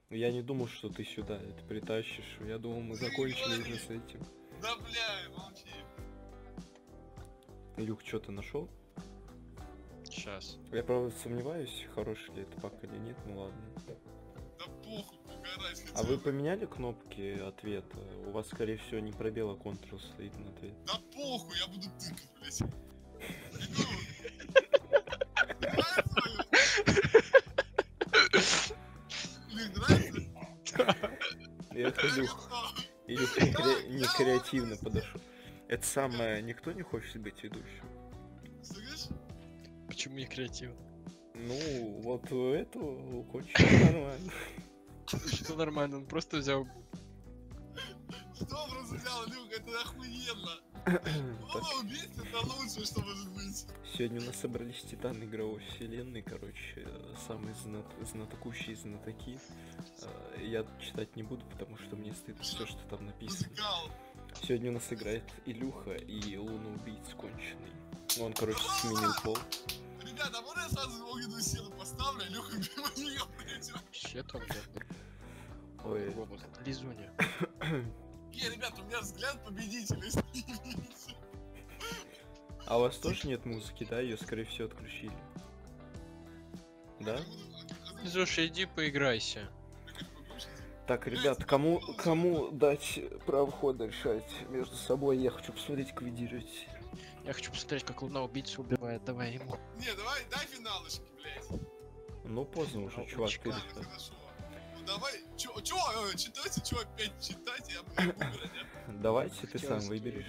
Я не думал, что ты сюда это притащишь. Я думал, мы закончили уже с этим. Да, бля, молчи. Илюх, что ты нашел? Сейчас. Я, правда, сомневаюсь, хороший ли это пак или нет, ну ладно. Да похуй, угорать хотел. А вы поменяли кнопки ответа? У вас, скорее всего, не пробел, а Ctrl стоит на ответ. Да похуй, я буду тыкать, блядь. Иду. Нравится? Блин, нравится? Это Илюх. Илюх не креативно подошел. Это самое, никто не хочет быть ведущим. Слышишь? Почему не креативно? Ну, вот у этого кончится нормально. Что нормально, он просто взял. Что он взял, Люк, это охуенно. О, убийца, это лучшее, что может быть. Сегодня у нас собрались титаны игровой вселенной, короче, самые знатокущие знатоки. Я читать не буду, потому что мне стыдно все, что там написано. Музыкал. Сегодня у нас играет Илюха и Луноубийц конченый. Он, короче, сменил пол. Ребята, а можно я сразу огненную силу поставлю, а Илюха мимо нее пройдет? Вообще там Ой. Лизуня. Не, ребята, у меня взгляд победителя снимется. А у вас тоже нет музыки, да? Ее, скорее всего, отключили. Да? Лизуша, иди поиграйся. Так, ребят, кому дать право хода решать между собой? Я хочу посмотреть, как вы деретесь. Я хочу посмотреть, как Луна убийцу убивает. Давай ему. Не, давай, дай финалочки, блядь. Ну, поздно уже, чувак, ты Ладно, решай. хорошо. Ну давай, читайте, чё опять читать, я выберу, Давайте ты сам выберешь.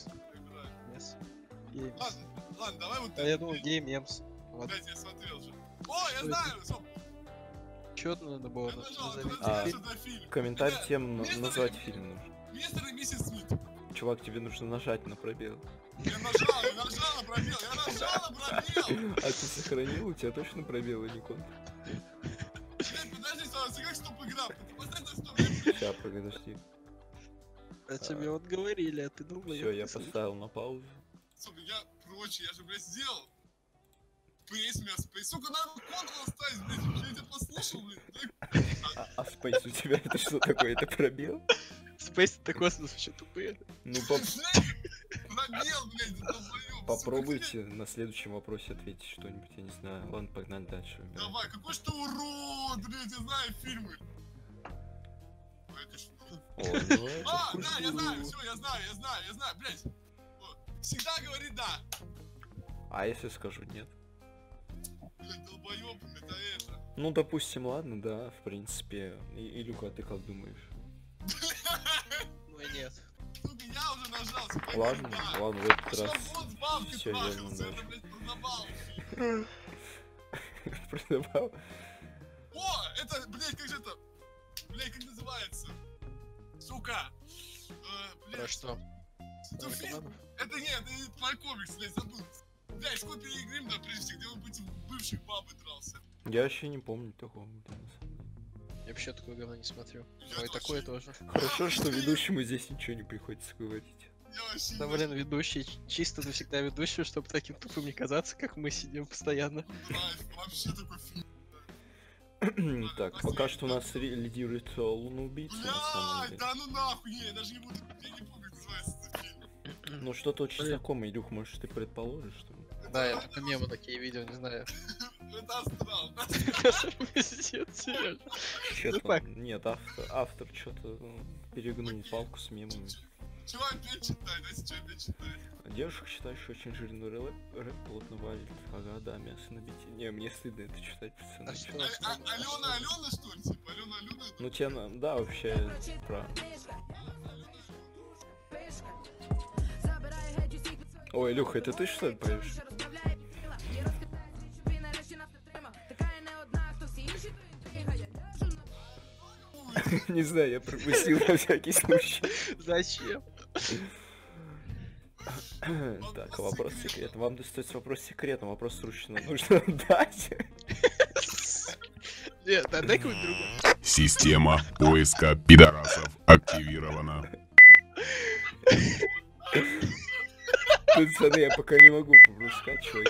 Ладно, давай вот А я думал, геймемс. Вот. Блядь, я смотрел же. О, я знаю, стоп. Чё надо было Я нажал, А, это на фильм. Комментарий Ребят, тем мистер- назвать фильм нужно. Мистер и миссис Смит. Чувак, тебе нужно нажать на пробел. Я нажал на пробел, я нажал на пробел. А ты сохранил? У тебя точно пробел, а не контр? Блядь, подожди, сразу, как стоп-игра? Ты поставь на стоп-игру. Сейчас, подожди. А тебе вот говорили, а ты думал, Все, я поставил на паузу. Сука, я прочее, я же, блядь, сделал. Спейс, сука, надо контрол ставить, блядь, я тебя послушал, блядь. А спейс у тебя это что такое? Это пробел? Space это космос, вообще тупые. Ну, Пробел, блядь, долбоёб. попробуйте на следующем вопросе ответить что-нибудь, я не знаю. Ладно, погнали дальше. Давай, какой ж ты урод, блядь, я знаю фильмы. Ой, это что? О, ну это А, да, я знаю, культура. все, я знаю, блядь. Вот. Всегда говори да. А если скажу нет? Блядь, долбоёб, это. Ну, допустим, ладно, да, в принципе. Илюха, ты как думаешь? Ну и нет. Сука, я уже нажал. Сука, Ладно, да. ладно, в этот Что раз. вот с бабкой Всё, я трахался, нажал. это, блядь, продавал. Продавал. О, это, блядь, как же это? Блядь, как называется? Сука. Про Блядь, что? это фильм. Это нет, это про комикс, блядь, забыл. Блядь, сколько переигрим, да, прежде, где он против бывших бабы дрался. Я вообще не помню такого. Я вообще такое говно не смотрю. Я Ой, тоже. такое тоже. Хорошо, что ведущему здесь ничего не приходится говорить. Я вообще Да, блин, ведущий, чисто навсегда ведущий, чтобы таким тупым не казаться, как мы сидим постоянно. драйв, вообще такой фильм. Так, пока что у нас лидирует Луноубийца, на самом Блядь, деле. да ну нахуй, не, я даже не буду, я не помню, как называется этот фильм. Ну, что-то очень Блин. знакомое, Илюх, может, ты предположишь, что ли? Да, я по мему такие видео, не знаю. Это астрал. Пиздец, серьёзно. Чё-то так. нет, автор что-то перегнул палку с мемами. Чего опять читать, давайте что опять читать. Девушка, считаешь, очень жирный рэп плотно валит. Ага, да, мясо набить. Не, мне стыдно это читать, пацаны. А что? Алена, что ли, типа? Алена, Ну, тебе, да, вообще, про... Ой, Илюха, это ты что ли поешь? Не знаю, я пропустил на всякий случай. Зачем? Так, вопрос секретом. Вам достается вопрос секретом, вопрос срочно нужно дать. Нет, дай какой-нибудь другой. Система поиска пидорасов активирована. Пацаны, я пока не могу пропускать, чуваки.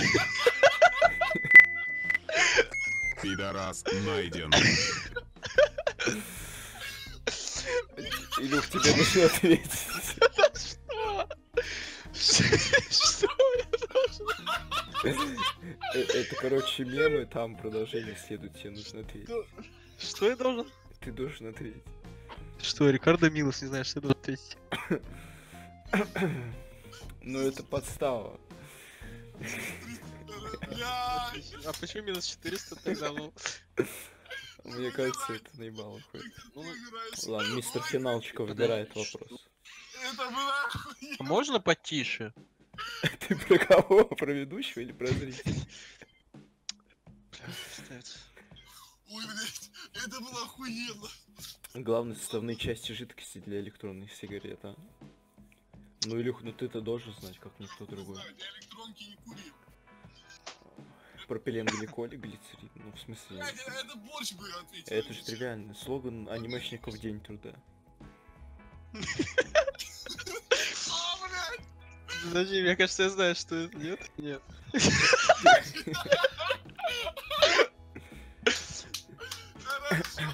Пидорас найден. Илюх, тебе нужно ответить. Что я должен... Это, короче, мемы, там продолжение следует, тебе нужно ответить. Что я должен? Ты должен ответить. Что, Рикардо Милос, не знаешь, что я должен ответить? Ну это подстава. Бля, А почему минус 400 тогда? Ну, Мне кажется, это наебало хоть. ну, Ладно, мистер Финалчика выбирает вопрос. это была охуенно. а можно потише? Ты про кого? Про ведущего или про зрителя? Ой, блядь, это было охуенно. Главные составные части жидкости для электронных сигарет, а? Ну, Илюх, ну ты-то должен знать, как никто другой. Знаю, я электронки не курил. Пропиленгликоль, глицерин, ну в смысле... Блядь, это борщ бы ответил. Это же тривиально. Слоган анимешников в День труда. А, блядь. Подожди, мне кажется, я знаю, что это. Нет? Нет. Хорошо.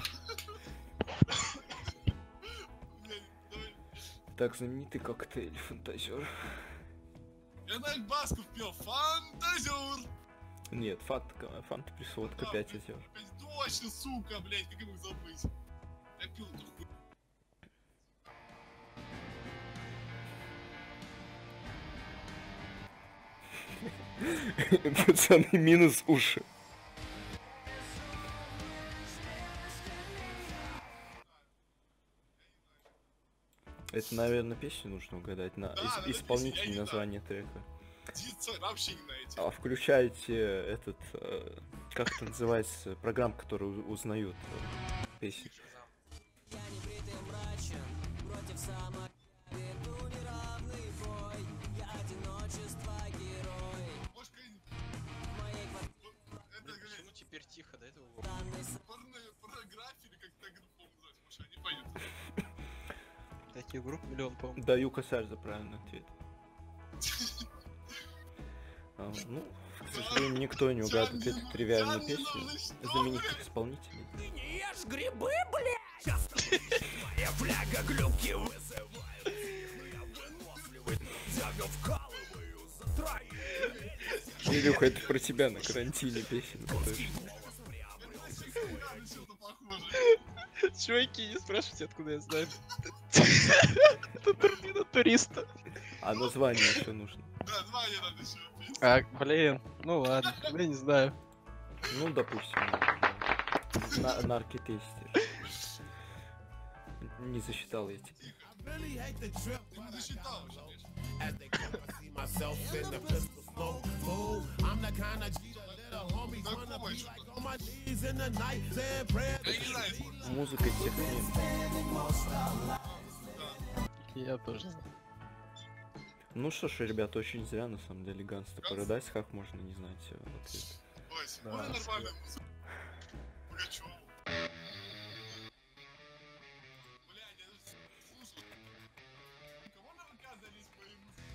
Блядь, давай. Так, знаменитый коктейль фантазер. Я на Басков пел фантазер. Нет, фанта присводка 5 озер. Точно, сука, блядь, как я мог забыть. Я пил эту хуйню. Пацаны, минус уши. Это, наверное, песню нужно угадать. Да, это Исполнитель, песня, я не название трека. Птица вообще не найти. А включайте этот... как это называется? Программа, которая узнает песни. Может, какая-нибудь... Это, Почему блядь, теперь тихо, до этого? порнография или как та группа называется? Может, они поют. Таких групп миллион, по-моему. Даю косарь за правильный ответ. Ну, к сожалению, никто не угадывает эту тривиальную песню знаменитых исполнителей. Ты не ешь грибы, блядь! Сейчас твоя фляга глюки вызывают. Но я выносливый, тяга вкалываю за троих. Илюха, это про тебя на карантине песенка точно. Надо что-то похожее. Чуваки, не спрашивайте, откуда я знаю. Это турбина туриста. А название еще нужно. Да, два не надо еще петь. А, блин, ну ладно, я не знаю. Ну, допустим, наркотестер. Не засчитал я тебя. Ты не засчитал уже, блядь. Такого еще. Я не знаю. Музыка тех мем. Я тоже знаю. Ну что ж, ребята, очень зря, на самом деле, Ганста Paradise, как можно не знать ответ. Вася, Да, можно нормальную музыку? Пугачёву. Блядь, я даже слушал. Кого на ВК залезть по моей музыке?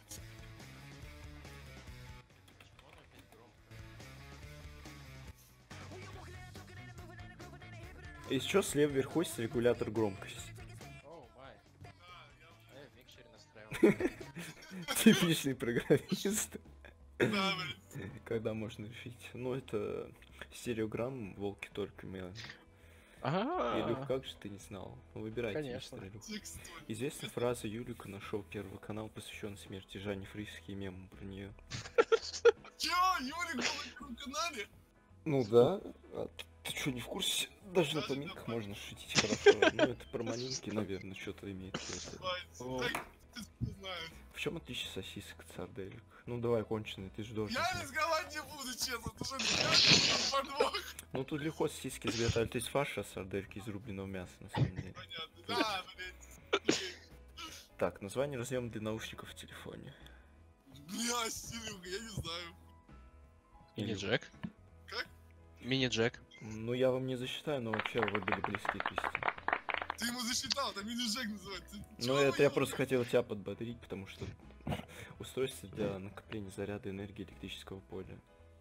Из чего слева вверху есть регулятор громкости? Оу, май. А я в микшере настраивал. Типичный программист. Да, блядь. Когда можно решить? Ну, это стереограмм, волки только Илюх, Ага. как же ты не знал? Ну, выбирайте, Конечно. мистер Илюх. Текст. Известна фраза Юлика на шоу Первый канал, посвящен смерти Жанне Фриске и мемам про нее. Чё, Юрик был на Первом канале? Ну да. А ты что, не в курсе? Даже на поминках можно шутить хорошо. Ну, это про малинки, наверное, что-то имеет. О. Так, ты не знаешь. В чем отличие сосисок от сарделек? Ну давай, конченый, ты же должен. Я знать. рисковать не буду, честно, ты же подвох. Ну тут легко сосиски изготавливают из фарша, а сардельки из рубленого мяса, на самом деле. Понятно. Да, блядь. Так, название разъема для наушников в телефоне. Бля, Серега, я не знаю. Мини-джек. Как? Мини-джек. Ну я вам не засчитаю, но вообще вы были близки к истине. Ты ему засчитал, там мини-джек называется. Ну это я просто хотел тебя подбодрить, потому что устройство для накопления заряда энергии электрического поля.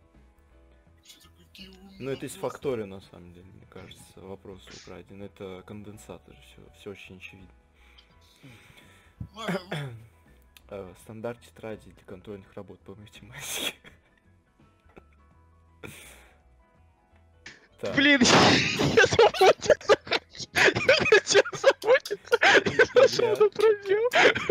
Ну это из фактория на самом деле, мне кажется, вопрос украден. Это конденсатор, все очень очевидно. Ладно, Стандарт тетради для контрольных работ по математике. Так, Блин, я заботиться хочу. Я хочу заботиться. Я нажал на пробел.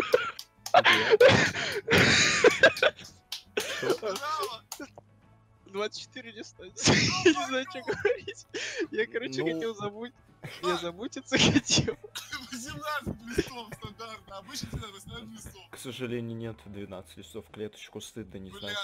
браво! 24 не знаю. Не знаю, что говорить. Я, короче, Ну. хотел забыть. Я заботиться хотел. 18 листов стандартно, обычно всегда 18 листов. к сожалению, нет 12 листов в клеточку, стыдно не знать.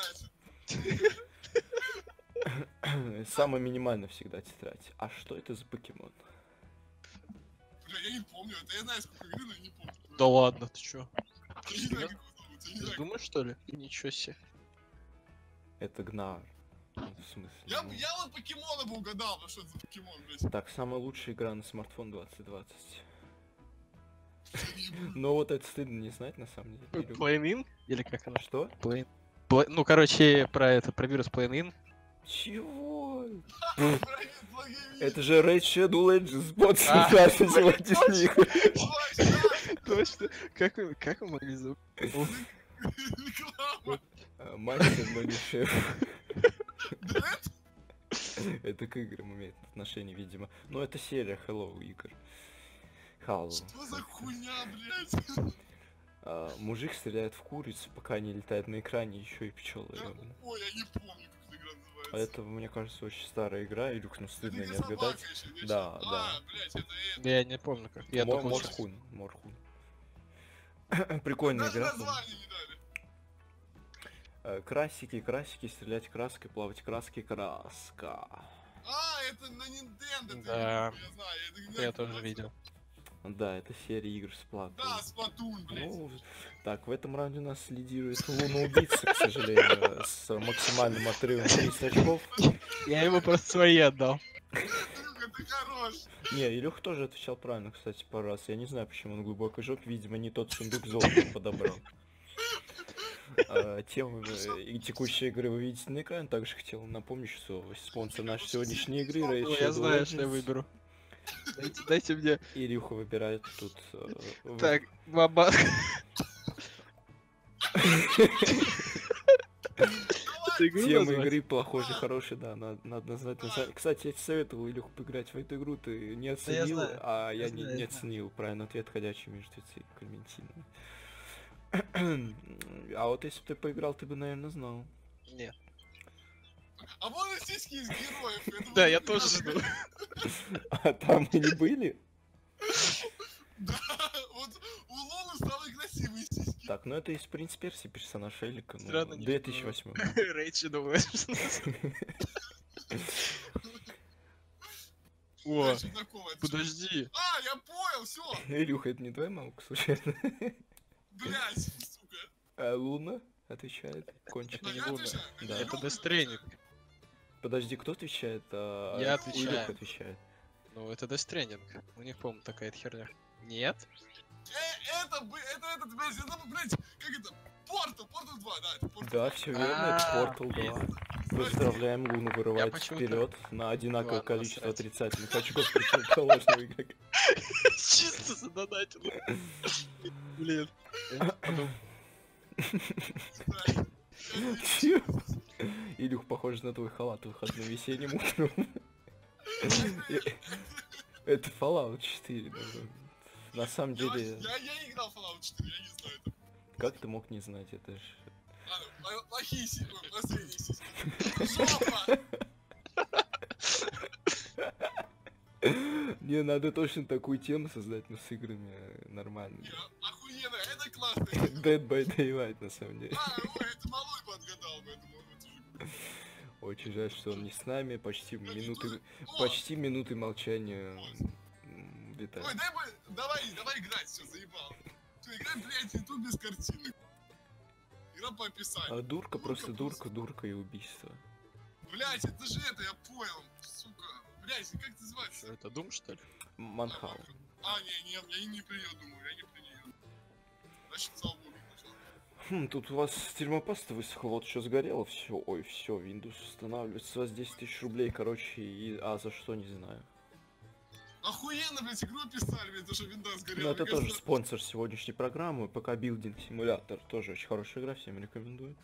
Блядь. Самое минимально всегда тетрадь. А что это за покемон? Бля, я не помню, это я знаю, сколько игры, но я не помню. Да ладно, ты чё? Я не знаю, как его зовут, я не Ты знаю. думаешь, что ли? Ничего себе. Это Гнар. Ну, в смысле? Я ну. вот покемона бы угадал, но что это за покемон, блядь. Так, самая лучшая игра на смартфон 2020. Я не помню. Но вот это стыдно не знать на самом деле. Илюх. Plain In? Или как она? Что? Plain. Ну, короче, про вирус Plain In. Чего? Проверь благие Это же Raid Shadow Legends, бот А, сегодняшний. Точно. Как вы могли забыть? реклама. Мастер, но не шеф. Дред? Это к играм имеет отношение, видимо. Но это серия Hello игр. Hello. Что за хуйня, блядь? Мужик стреляет в курицу, пока не летает на экране, еще и пчелы. Ой, я не помню, как эта игра называется. Это, мне кажется, очень старая игра, Илюх, ну стыдно Это не собака отгадать. еще, вечно. Да, А, да. блядь, это Я не помню как. Я только вот сейчас- Морхун. Прикольная Даже игра. название не дали. Красики, стрелять краской, плавать краской, краска. А, это на Nintendo. Да. Я знаю, это не Я знаю, тоже как видел. Да, это серия игр с платой. Да, Splatoon, блядь. Ну, так, в этом раунде у нас лидирует Луна Убийца, к сожалению, с максимальным отрывом 30 очков. Я ему просто свои отдал. Илюха, ты хорош. Не, Илюх тоже отвечал правильно, кстати, пару раз. Я не знаю, почему он глубокой жоп, видимо, не тот сундук золота подобрал. Тему и текущей игры вы видите на экране. Также хотел напомнить, что спонсор нашей сегодняшней игры Raid Ну, я Shadow знаю, что я Legends. выберу. Дайте мне. Илюха выбирает тут... Так, баба. Эту игру Тема назвать? игры похоже, хорошая, да, надо знать название. Кстати, я тебе советовал, Илюх, поиграть в эту игру, ты не оценил, знаю, а я знаю, не я оценил. Правильный ответ, ходячие мертвецы, Клементина. А вот если бы ты поиграл, ты бы, наверное, знал. Нет. А вон и сиськи из героев. думаю, Да, я не тоже надо. жду. А там они были? Да, вот у Лолы самые красивые сиськи. Так, ну это из «Принц Перси» персонаж Элика, ну, Странно, не 2008. Рейчи думаю. О, Знаешь, знакомое, это что? подожди. А, я понял, все. Илюха, это не твоя мамка, случайно? Блять, сука. А Луна отвечает, кончик. Это не Я Луна. отвечаю. Да. Это Death Stranding. Подожди, кто отвечает? Я отвечаю. Илюха отвечает. Ну, это Death Stranding. У них, по-моему, такая херня. Нет? Это, блядь, это, блядь, как это? Портал 2, да, это Портал. Да, все верно, это Portal 2. Поздравляем, Луну вырывает почему-то- вперед на одинаковое Ладно, количество насрать. отрицательных очков противоположного игрока. Чисто задонатил. Блин. Чё? Илюх, похож на твой халат выходным весенним утром. Это Fallout 4. ну, На самом деле, Я не играл в Fallout 4, я не знаю это. как ты мог не знать, это ж... Ладно, плохие сиськи, последние сиськи. Жопа! Не, надо точно такую тему создать, но с играми нормальными. Охуенно, это классно. Dead by Daylight, на самом деле. Ой, это малой бы отгадал бы, я думаю, это уже... Очень жаль, что он не с нами. Почти минуты молчания Ой, витает. давай играть, все, заебал. Все, играй, блядь, и тут без картинок. Игра по описанию. А дурка, просто дурка и убийство. Блядь, это же это, я понял, сука. Блядь, как это называется? Что это, Дум, что ли? Манхау. А, не, я не про нее думаю, я не про нее. Значит, слава богу, сначала. Тут у вас термопаста высохла, вот что сгорело, все, ой, все, Windows устанавливается, с вас 10 000 рублей, короче, а за что, не знаю. Охуенно, блядь, игру писали, блядь, то, что винда сгорела. Ну это Мне тоже кажется, спонсор сегодняшней программы, ПК Билдинг Симулятор. Тоже очень хорошая игра, всем рекомендую.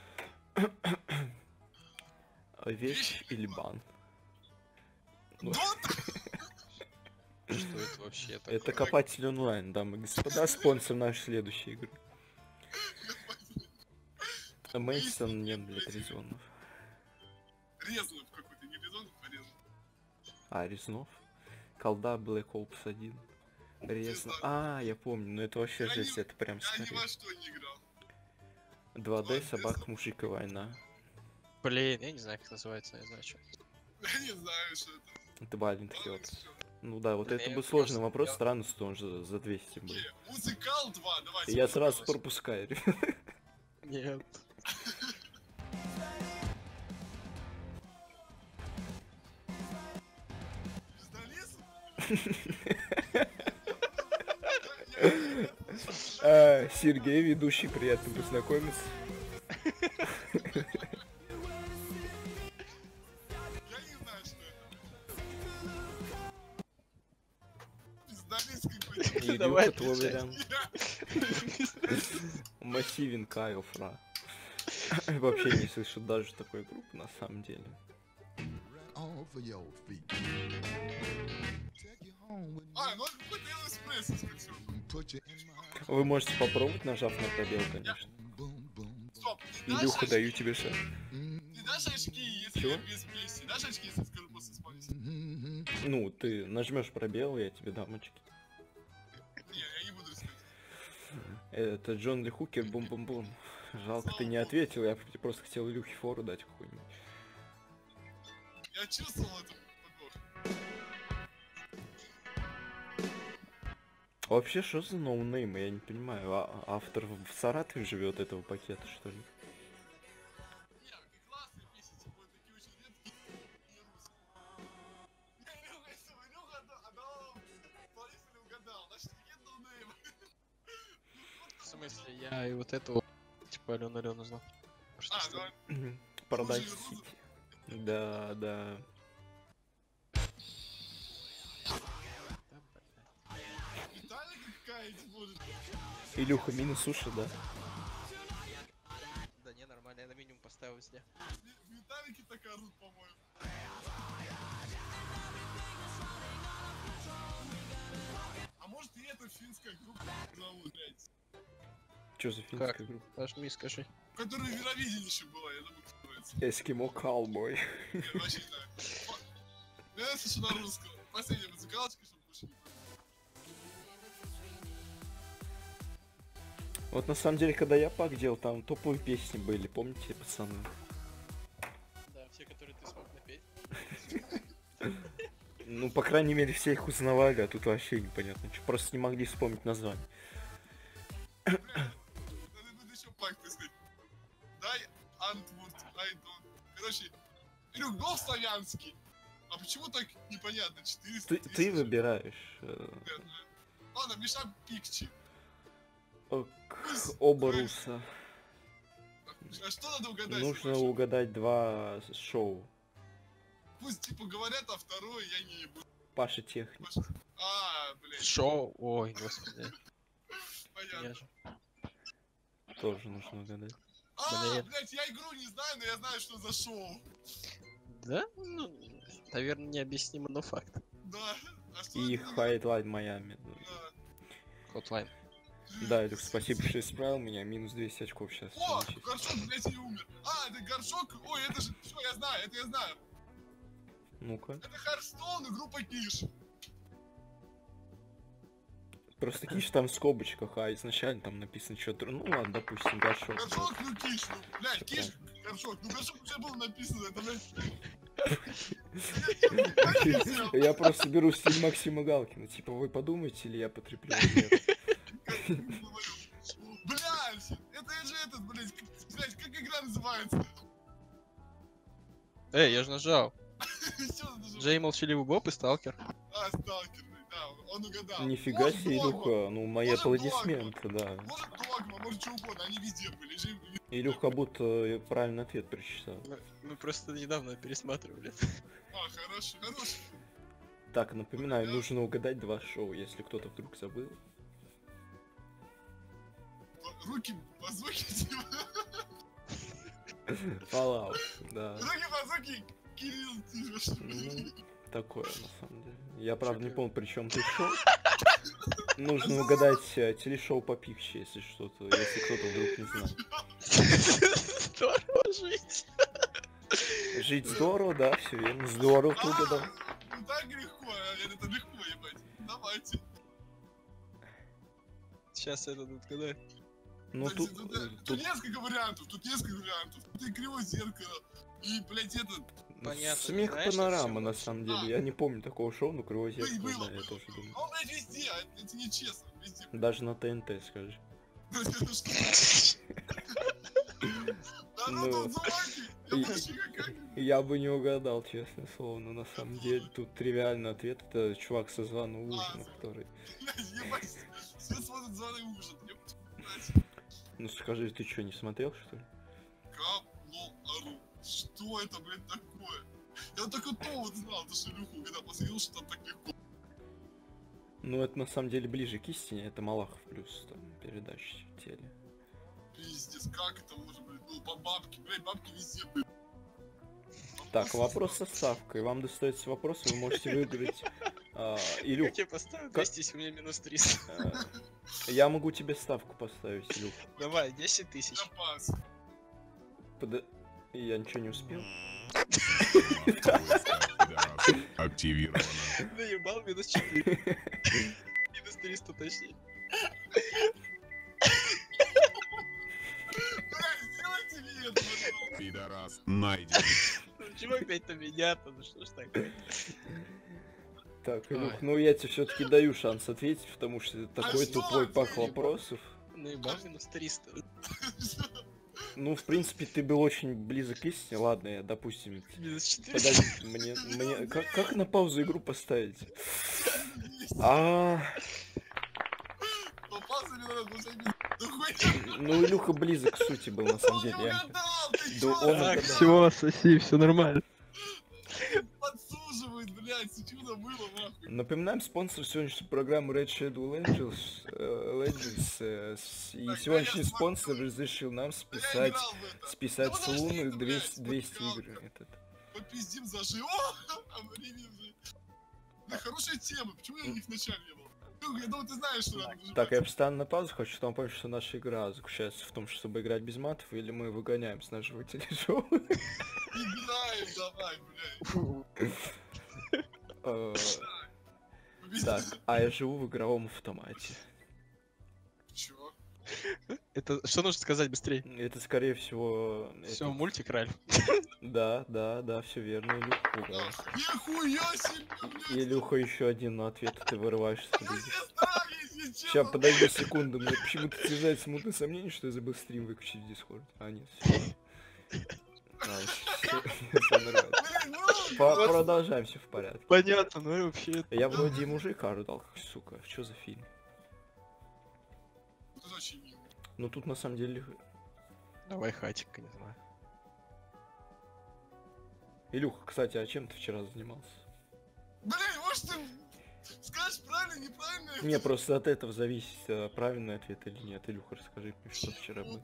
Вещь или бан? Дота! Что это вообще такое? Это Копатель онлайн, дамы и господа, спонсор нашей следующей игры. Мейсон нет, блядь, резонов. Резнов какой-то, не Резонов, а Резнов. А, Резнов? Колда Black Ops 1. Резнов. А, я помню, но это вообще Я жесть, не- это прям Я ни скорее. во что не играл. 2D, собак, мужик и война. Блин, я не знаю, как называется, я знаю, что. Я не знаю, что это. Это Валент Ладно, Хёрд. всё. Ну да, вот Блин, это я был просто- сложный вопрос, я- странно, что он же за 200 был. Музыкал 2, давайте. Я сразу Музыкал. пропускаю. Нет. Сергей, ведущий, приятно познакомиться. Я не знаю, что это. Пиздалец какой-то. Давай Илюха, твой отвечай. вариант. Массивен Кайл Фра. Вообще не слышу даже такой группы на самом деле. Off of your feet. Take you home with me А, ну это какой-то Элвис скорее всего. and put you in my Вы можете попробовать, нажав на пробел, конечно. boom, boom. Стоп, ты дашь Илюха, очки? даю тебе шанс. Ты дашь очки, если Чего? я без песни? Дашь очки, если скажу после спать? Ну, ты нажмешь пробел, я тебе дам очки. Не, я не буду рисковать. Это Джон Ли Хукер, бум-бум-бум. Жалко, ты не ответил, я просто хотел Илюхе фору дать какую-нибудь. Я чувствовал эту подвох. Вообще, что за ноунеймы, я не понимаю. Автор в Саратове живет этого пакета, что ли? Не, какие классные песни, типа, вот такие очень редкие и русские. Не, Илюха, если бы Илюха отдал исполнитель угадал, значит, нет ноунейма. В смысле, я и вот эту, типа, Алену знал. Что А, что? ну, Продать Рузы, Сити. Да, да. Виталика какая-нибудь может. Илюха, минус уши, да? Да не, нормально, я на минимум поставил везде. Виталики так орут, по-моему. А может и эта финская группа зовут, блядь. Что за финская группа? Нажми, скажи. Которая в Евровидении еще была, я забыл, как называется. Эскимо Калбой. Я вообще не знаю. Я слышу на русском. Последняя музыкалочка, чтобы больше не было. Вот на самом деле, когда я пак делал, там топовые песни были, помните, пацаны? Да, все, которые ты смог напеть. Ну, по крайней мере, все их узнавали, а тут вообще непонятно. Что, просто не могли вспомнить название. Надо будет еще пак сказать. Дай Антвурд, Айдон. Короче, Илюк, был славянский. А почему так непонятно? 400 Ты тысяч? выбираешь. Ладно, Миша Пикчи. Оба руса. А что надо угадать? Нужно Миша? угадать два шоу. Пусть типа говорят, а второе я не буду. Паша Техник. А, блядь, Шоу, ой, господи. понятно. Я же. Тоже нужно угадать. А, Блин. блядь, я игру не знаю, но я знаю, что за шоу. Да? Ну, наверное, необъяснимо, но факт. Да. А что И это? Хайдлайн Майами. Да. Хотлайн. Да, Илюх, спасибо, что исправил меня. Минус 200 очков сейчас. О, горшок, блядь, не умер. А, это горшок. Ой, это же. Все, я знаю, это я знаю. Ну-ка. Это Харстоун и группа Киш. Просто Киш там в скобочках, а изначально там написано что-то. Ну ладно, допустим, горшок. Горшок, ну Киш. Ну, блядь, Киш, горшок. Ну, горшок уже было написано, это, блядь. Я просто беру стиль Максима Галкина. Типа, вы подумаете, или я потреплю? Нет. Блядь, это же этот, блядь, как игра называется? Эй, я же нажал. Чё ты нажал? Джей Молчаливый Боб и Сталкер. А, сталкер, да, он угадал. Нифига Может, себе, Догма, Илюха. Ну, мои Может, аплодисменты, да. Может, Догма, может, что угодно, они везде были. Илюха будто правильный ответ прочитал. Мы просто недавно пересматривали. А, хорошо, хорошо. Так, напоминаю, нужно угадать 2 шоу, если кто-то вдруг забыл. Руки базуки, типа. Fallout, да. Руки базуки, Кирилл, типа. Ну, такое, на самом деле. Я, правда, не помню, при чем ты шоу. Нужно угадать телешоу по Пикче, если что-то, если кто-то вдруг не знает. Здорово жить. Жить здорово, да, все верно. Здорово ты угадал. Ну так легко, это легко, ебать. Давайте. Сейчас это тут когда. Ну тут, Тут несколько вариантов, тут и кривое зеркало, и, блядь, этот... Понятно, смех знаешь, что панорама, всё на очень- самом деле. Я не помню такого шоу, но кривое зеркало, Было, да, я было. тоже думаю. Он, блядь, везде, это нечестно, везде. Даже на ТНТ, скажи. Да ну тут звуки, я вообще как... Я бы не угадал, честное слово, но на самом деле тут тривиальный ответ. Это чувак со званого ужина, который... Блядь, ебать, все смотрят «Званый ужин», блядь. Ну скажи, ты что, не смотрел, что ли? Кабло-ару. Что это, блядь, такое? Я только то вот знал, эту шелюху, когда посмотрел, что там так легко. Ну это на самом деле ближе к истине, это Малахов плюс, там, передача в теле. Пиздец, как это может быть? Ну, по бабке, блядь, бабки везде, блядь. Так, вопрос со ставкой. Вам достается вопрос, вы можете выиграть. Илюх, Как я поставлю 200, если у меня минус 300? я могу тебе ставку поставить, Илюх. Давай, 10 тысяч. Я пас. Я ничего не успел. Тема поиска пидорасов активирована. Наебал минус 4. Минус 300 точнее. Блядь, сделайте мне это, пожалуйста. Пидорас найден. Ну чего опять на меня-то? Ну что ж такое? Так, Илюх, ну я тебе все-таки даю шанс ответить, потому что такой что тупой пах ты? вопросов. Наебал минус 300. Ну, в принципе, ты был очень близок к истине. Ладно, я, допустим, Минус 4. подожди, мне, как на паузу игру поставить? Попался мне надо, потому что я без... Да хуйня, Ну, Илюха близок к сути был, на самом он не деле. угадал, ты Да чё? он Так, угадал. все, соси, все нормально. Подсуживает, блядь, чудо было, нахуй. Напоминаем спонсор сегодняшней программы Red Shadow Legends. И Так, сегодняшний я спонсор смотрю. разрешил нам Я списать играл в это. списать Да с подожди Луны ты, блядь, 200 смотрел. игр. Этот. Попиздим за жи. О, а время уже. Да, хорошая тема, почему я их вначале не был? Ну, я думаю, ты знаешь, что надо нажимать. Так, я встану на паузу, хочу вам помнить, что наша игра заключается в том, чтобы играть без матов, или мы выгоняем с нашего телешоу. Играем, давай, блядь. Попиздим. Так, а я живу в игровом автомате. Чё? Это что нужно сказать быстрее? Это, скорее всего... Все, этот- мультик Ральф. Да, все верно, Илюха. угадал. Нихуя себе, блядь. Илюха, еще один ответ, ты вырываешься. Я не знаю, если честно. Сейчас, подожди секунду, мне почему-то связать смутное сомнение, что я забыл стрим выключить в Discord. А, нет, все нормально. Блин, ну, Продолжаем, все в порядке. Понятно, ну и вообще... Я вроде и мужика рыдал, как сука. Что за фильм? это очень мило. Ну тут на самом деле... Давай хатик, не знаю. Илюха, кстати, а чем ты вчера занимался? Блин, может ты скажешь правильно, неправильно? Не, просто от этого зависит, правильный ответ или нет. Илюха, расскажи мне, что вчера было.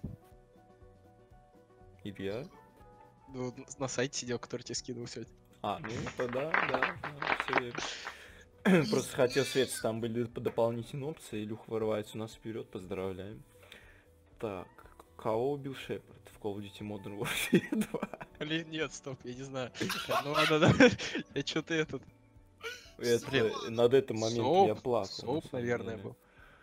Илья? Ну, на сайте сидел, который тебе скидывал сегодня. А, ну это да, все верно. Просто хотел светиться, там были дополнительные опции, Илюха вырывается у нас вперед, поздравляем. Так, кого убил Шепард в Call of Duty Modern Warfare 2? Блин, нет, стоп, я не знаю. Ну ладно, да. Я что-то этот... Это, над этим моментом я плакал. на Соуп, самом наверное, деле. был.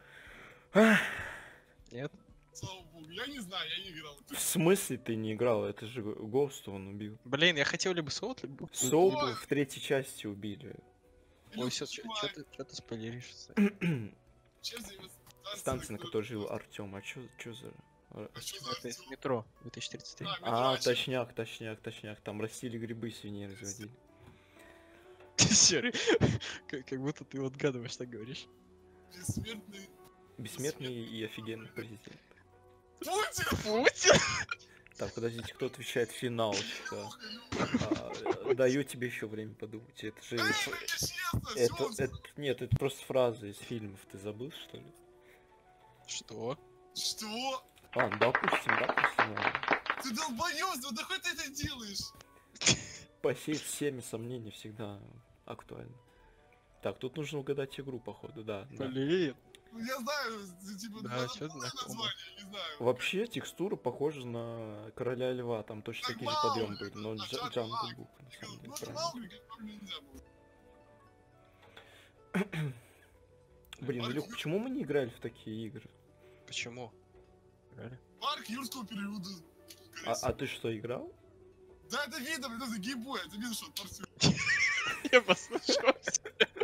Нет? Слава богу, я не знаю, я не играл. В смысле ты не играл? Это же Гоуста он убил. Блин, я хотел либо соут, либо... Соул в третьей части убили. Ой, все, что ты спойлеришь? Станция, на которой жил Артем. А чё за... Это из метро 2033. А, точняк. Там растили грибы, свиней разводили. Серый, как будто ты вот гадываешь, так говоришь. Бессмертный Бессмертный и офигенный президент. Путин! Путин? Так, подождите, кто отвечает финалочка? Даю тебе еще время подумать. Это же... Нет, это просто фраза из фильмов. Ты забыл, что ли? Что? Что? Ладно, допустим, ладно. Ты долбоёб, да хоть ты это делаешь? Посеять всеми сомнения всегда актуально. Так, тут нужно угадать игру, походу, да. Блин. Ну я знаю, типа, Да, надо чё полное знакомо. название, не знаю. Вообще, текстура похожа на Короля Льва, там точно Так такие же мало, подъемы были, но а Джак Джангл Мак. Бук, на самом деле, Ну, правильно. Маугли, как нельзя было. Блин, Илюх, почему мы не играли в такие игры? Почему? Парк юрского периода. А ты что, играл? Да, это видно, блин, это геймбой, это видно, что он парк Я послушался.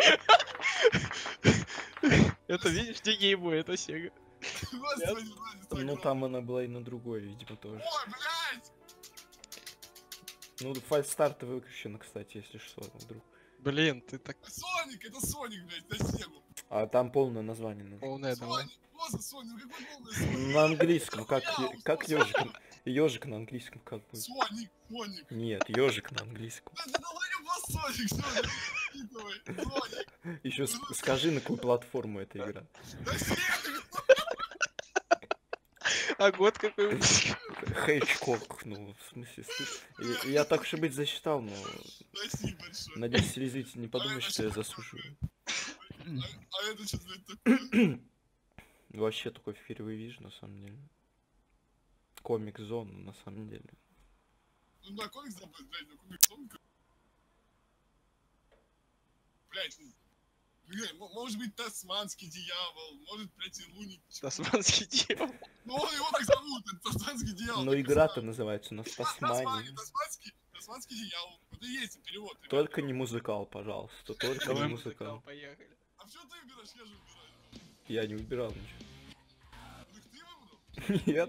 Это видишь, не геймбой, это Сега. Господи, Ну там она была и на другой, видимо, тоже. Ой, блядь! Ну, Fight Start выключена, кстати, если что, вдруг. Блин, ты так Соник, это Соник, блядь, на Сегу. А там полное название нужно. полная давай. Соник, просто Соник, ну какой полный Соник? На английском, как Хуя, ежик. Ежик на английском как будет? Соник, Соник. Нет, ежик на английском. Да ты долбоёб, Соник, всё, запитывай, Соник. Еще скажи, на какую платформу эта игра. Да Сега! А год какой? Хэтчкок, ну, в смысле, я так уж и быть засчитал, но Спасибо большое. надеюсь, телезритель не подумает, что я заслуживаю. А это что, блядь, такое? Вообще такой впервые вижу, на самом деле. Комик-зону, на самом деле. Ну да, комикс забыл, блядь, ну комик Соника. Блядь, ну, блядь, может быть тасманский дьявол, может, блядь, и Луни. Тасманский дьявол. Ну его так зовут, это тасманский дьявол. Но так и игра-то знаю. называется у нас Тасмания, Тасмания. тасманский дьявол. Это и есть перевод. ребят. Только не музыкал, пожалуйста, только Давай не музыкал, музыкал. поехали. А почему ты выбираешь, я же выбираю. Я не выбирал ничего. Так ты выбрал? Нет.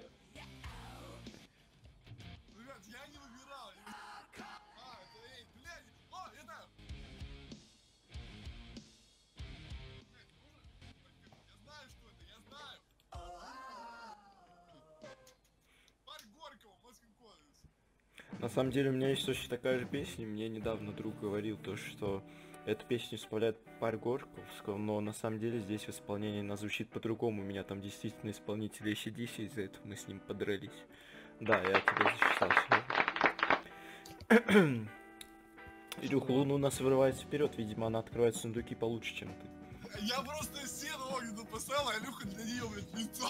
Ребят, я не выбирал. А, это, эй, блядь, о, это... Я знаю, что это, я знаю. Парк Горького, Москвин Колледж. На самом деле у меня есть точно такая же песня. Мне недавно друг говорил то, что эту песню исполняет парк Горьковского, но на самом деле здесь в исполнении она звучит по-другому. У меня там действительно исполнитель AC/DC, из-за этого мы с ним подрались. Да, я тебя защищал сегодня. Илюх, Луна у нас вырывается вперед, видимо, она открывает сундуки получше, чем ты. Я просто стену огненную поставил, а Илюха для нее, блядь, лицо.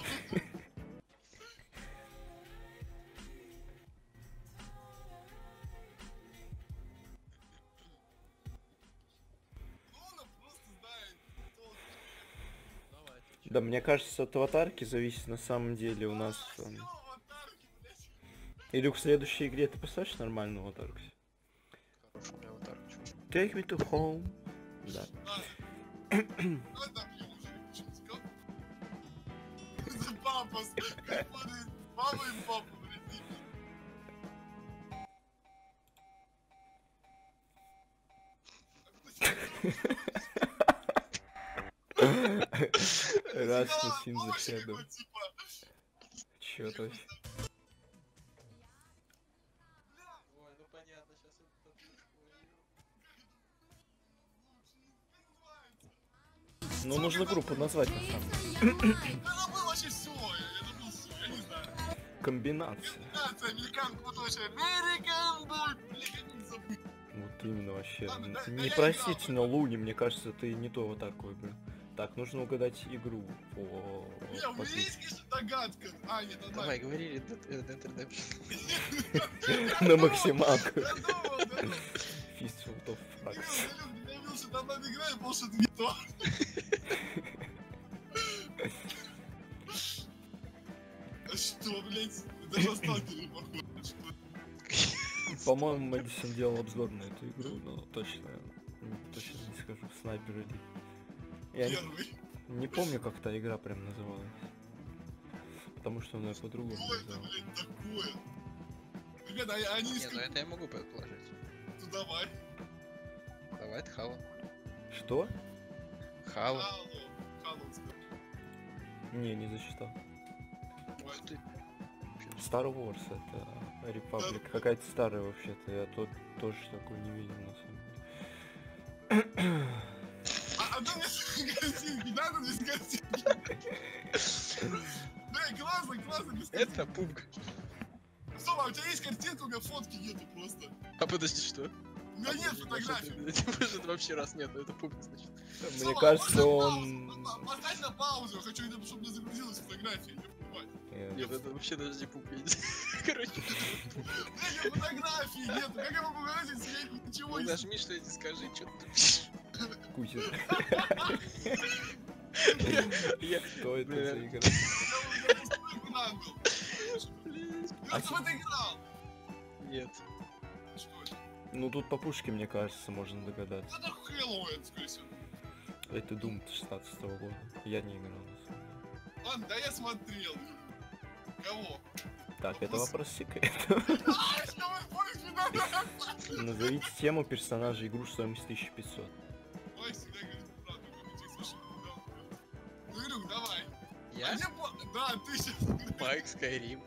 Луна просто знает толк. Давай, ты Да, мне кажется, от аватарки зависит на самом деле у нас. Всё, аватарки, блядь. Илюх, в следующей игре ты поставишь нормальную аватарку? хороший у меня аватар. Take me to home. Да. Давай добьем уже, что ты сказал? Это папа, мама и папа, блядь. Раз на син Помощь заседу. какой, типа. Чё-то. Ой, ну понятно, сейчас это Ну, нужно группу назвать на самом деле. Да забыл вообще все, я забыл все, я не знаю. Комбинация. Комбинация Американ, American Boy, блядь, я не забыл. Вот именно вообще. Ладно, да, да, Непростительно, Луни, мне кажется, ты не то аватарку выбрал. Так, нужно угадать игру по... Не, у меня есть, конечно, догадка. А, нет, одна. Давай, говори Dead Redemption. На максималку. Я думал, да. Fistful of Frags. Я видел, что там надо играть, потому что это не то. А что, блядь? Даже на сталкере похоже. Что? По-моему, Мэдисон делал обзор на эту игру, но точно не скажу. Снайпер или... Я Первый. не помню, как та игра прям называлась. Потому что она по-другому Что это, называлась. блядь, такое? Ребята, они Не, из... ну это я могу предположить. Ну давай. Давай, это Хава. Что? Хава. Хало, Хало, Не засчитал. Ух ты. Star Wars это Republic. Какая-то старая вообще-то. Я тоже такой не видел на самом деле. А то мне картинки, надо без картинки. Бля, классно, без картинки. Это пупк. Стоп, а у тебя есть картинка, у меня фотки нету просто. А подожди, что? У меня нет фотографий. Может, вообще раз нет, это пупк, значит. Мне Стоп, кажется, можно он... паузу? Поставь на паузу, я хочу, чтобы не загрузилась фотография, не понимать. Нет, это вообще даже не пупк. Короче, Нет, фотографии нет, как я могу выразить себе ничего ну не... нажми что-нибудь, скажи, что ты пишешь. Кузя. Я... Что это за игра? Я пустой экран был. Я в это играл. Нет. Что это? Ну тут по пушке, мне кажется, можно догадаться. Это Хэллоуин, скорее всего. Это Doom 16-го года. Я не играл на самом деле. Ладно, да я смотрел. Кого? Так, это вопрос секрет. А, что вы будете надо? Назовите тему персонажа игру стоимость 1500. Ой, всегда говорит правду, как ты слышишь. Ну, Илюх, давай. Я? Да, ты сейчас. Майк Skyrim.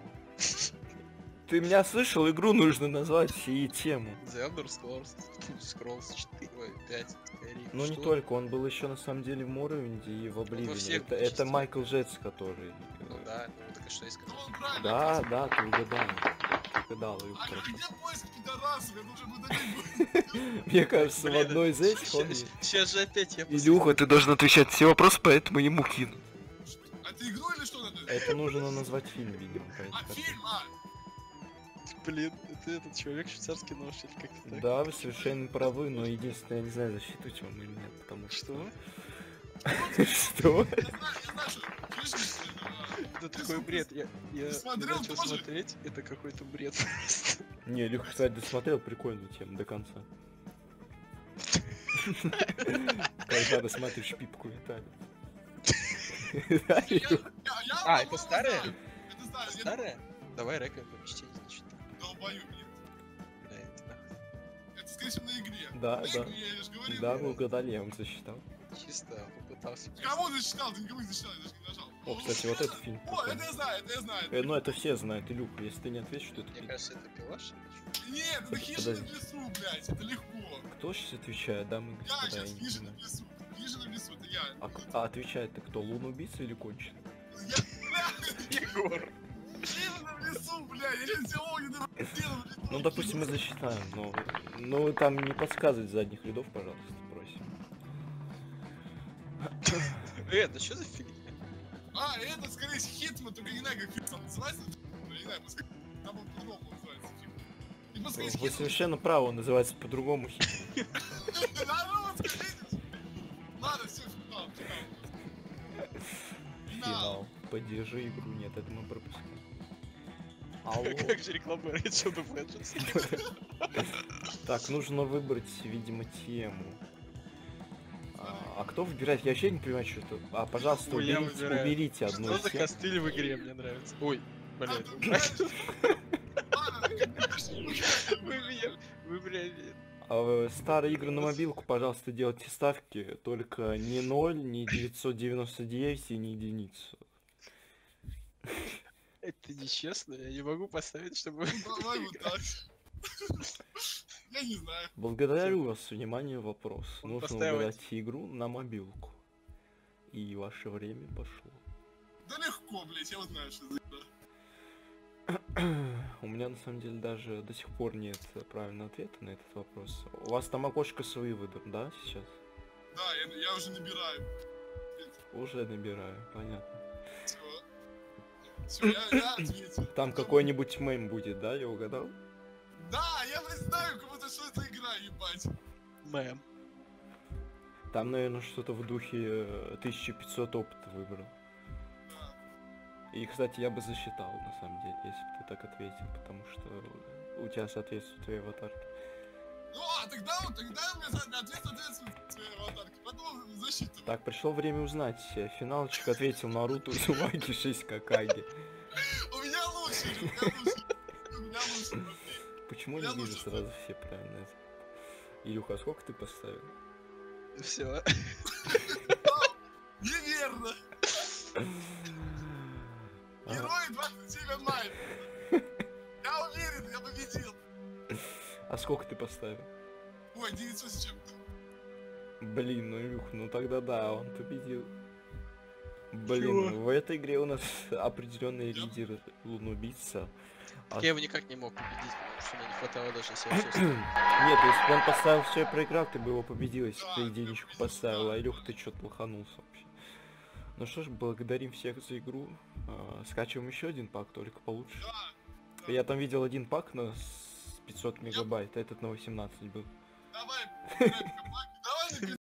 Ты меня слышал? Игру нужно назвать и тему. The Elder Scrolls 4, 5, Skyrim. Ну не Что? только, он был еще на самом деле в Morrowind и в Oblivion. всех Это частях. Майкл Джетс, который... Ну да, ну так и что я Ну, сказал? он правильно. Да, ты угадал. Ты угадал, Илюх, А просто. где поиск пидорасов? Я должен удалить. Мне кажется, в Блин, одной из этих он... Сейчас же опять я Илюха, ты должен отвечать все вопросы, поэтому ему кину. А ты игру или что надо? Это нужно назвать фильм, видимо. А, поэтому. фильм, Блин, это этот человек швейцарский нож или как-то так. Да, вы совершенно правы, но единственное, я не знаю, засчитывать вам или нет, потому что... Что? Что? Я знаю, что. Слышишь? Это такой бред. Я смотрел начал тоже? смотреть, это какой-то бред. Не, Илюха, кстати, досмотрел прикольную тему до конца. Когда досматриваешь пипку Виталия. Да, Илюха? А, это старая? Это старая, я Старая? Давай реком помещение, значит. долбою, нет. Да, это нахуй. Это, скорее всего, на игре. Да, На да. игре, я же говорил. Да, вы угадали, я вам засчитал. Чисто попытался. Кого зачитал? Ты никого не зачитал, я даже не нажал. О, кстати, вот этот фильм. О, это прикольный. я знаю, это я знаю. Ну это все знают, Илюха, если ты не ответишь, что это Мне фильм. кажется, это пила, что ли? Нет, это хижина в лесу, блядь, это легко. Кто сейчас отвечает, дамы и Я господа? сейчас не хижина знаю. в лесу. Хижина в лесу, это я. А отвечает-то кто? Лун-убийца или конченый? Я, блядь, Егор. хижина в лесу, блядь, я сейчас диалоги делаю. Ну, допустим, мы засчитаем, но... Ну, там не подсказывать с задних рядов, пожалуйста, просим. Это что за фигня? А, это, скорее всего, Хитман, только не знаю, как Хитман называется. Я не знаю, пускай там он по-другому называется фильм. И пускай Вы Хитман. совершенно правы, он называется по-другому хит. Да ну, вот скажите. Ладно, все, финал. Финал. Поддержи игру. Нет, это мы пропускаем. Алло. Как же реклама Rachel of Legends? Так, нужно выбрать, видимо, тему. А кто выбирает? Я вообще не понимаю, что это. А, пожалуйста, Ой, я уберите, выбираю. уберите одну Что из за тем. костыль в игре, мне нравится. Ой, блядь. Вы, блядь, А, старые игры на мобилку, пожалуйста, делайте ставки. Только не 0, не 999 и не единицу. это нечестно, я не могу поставить, чтобы... Давай вот так. Я не знаю. Благодарю вас, внимание, вопрос. Он Нужно поставил выбирать игру на мобилку. И ваше время пошло. Да легко, блядь, я вот знаю, что за игра. У меня на самом деле даже до сих пор нет правильного ответа на этот вопрос. У вас там окошко с выводом, да, сейчас? Да, я уже набираю. Уже набираю, понятно. Все, я ответил. Там какой-нибудь мем будет, да, я угадал? Да, я блядь, знаю, кому-то что это игра, ебать. Мэм. Там, наверное, что-то в духе 1500 опыта выбрал. Да. И, кстати, я бы засчитал, на самом деле, если бы ты так ответил, потому что у тебя соответствует твоей аватарке. Ну, а тогда у меня ответ соответствует своей аватарке. Потом защита. Так, пришло время узнать. Финалочек ответил Наруто Узумаки 6 Какаги. У меня лучше, у меня лучше. У меня лучше, Матвей. Почему Я не вижу лучше сразу все правильные? Илюха, а сколько ты поставил? Все. Неверно. Герой 27 мая. сколько ты поставил? Ой, 900 с чем-то. Блин, ну Илюх, ну тогда да, он победил. Чего? Блин, в этой игре у нас определенный лидер Лунубийца. Так я его никак не мог победить, потому что мне не хватало даже себя чувствовать. Нет, если бы он поставил все и проиграл, ты бы его победил, если бы Да, ты я единичку победил, поставил, да, а Илюх, да. ты что-то лоханулся вообще. Ну что ж, благодарим всех за игру. Скачиваем еще один пак, только получше. Да, Я там видел один пак на 500 мегабайт, а этот на 18 был. давай, давай,